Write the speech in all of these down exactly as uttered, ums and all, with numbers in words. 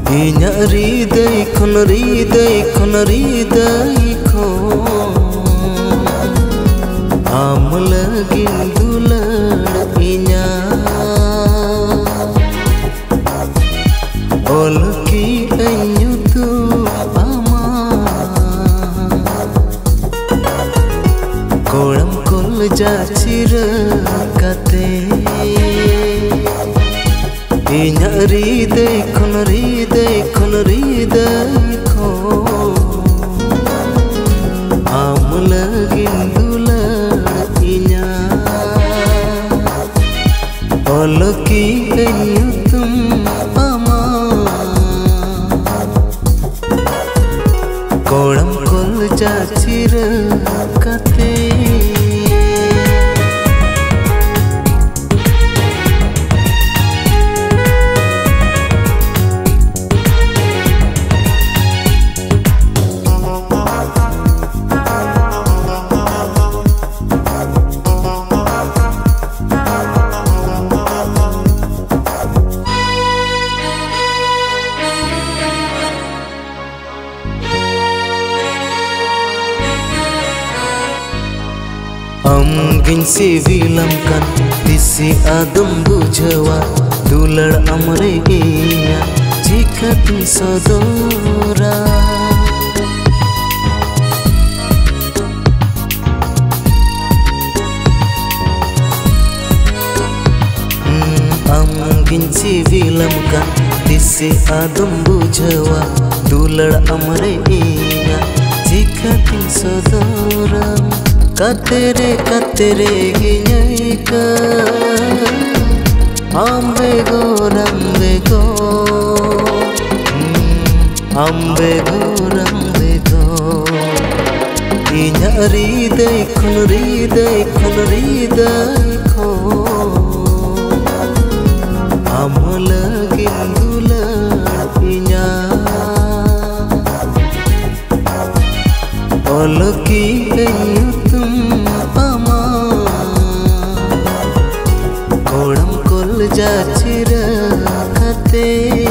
Inya ridai kon ridai kon ridai kon am lagin dulad inya olki anyutu ama kolam kol jachira kate Inya ridai kon ridai kon ridai kon am lagin dulad inya olki anyutum ama kolam kol jachira kate Amgin sivilam kan disi adum bujawa dulad amre iya jika tu sodora Amgin sivilam kan disi adum bujawa dulad amre iya jika tu sodora Katere katere ginyaka ambe go rambe go ambe go rambe go inya ridai kon ridai kon ridai kon am lagin dulad inya olki anyutum ama kolam kol jachira kate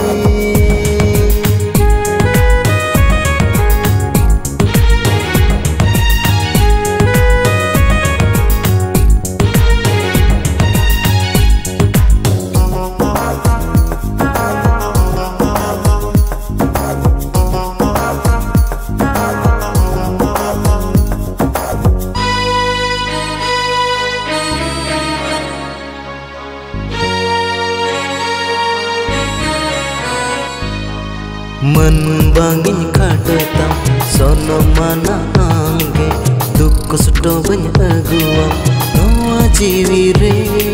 मन bangin kadetam sono mana angge duk suto bany aguam noa jiwi re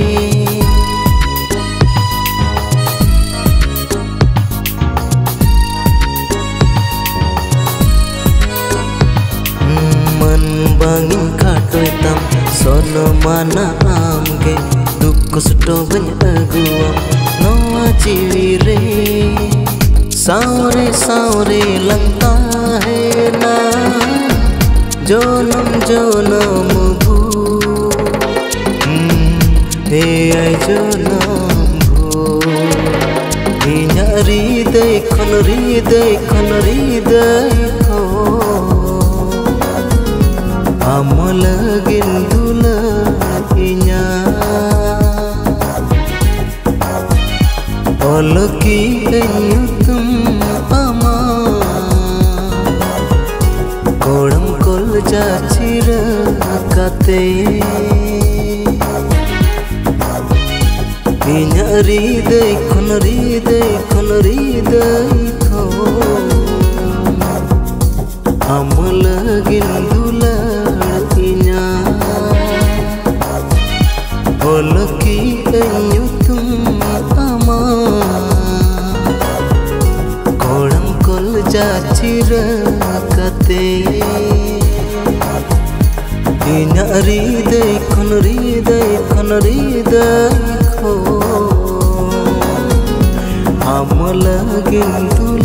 Man bangin kadetam sono mana angge duk suto bany aguam noa jiwi re सावरे सावरे लगता है ना जोनम जोनम भू हे आई जोनम भू इnya ridai kon ridai kon ridai kon am lagin dulad inya olki anyutum ama kolam kol jachira kate inya ridai kon ridai kon ridai kon am lagin dulad inya olki anyutum ama kolam kol jachira kate inya ridai kon ridai kon ridai kon am lagin dulad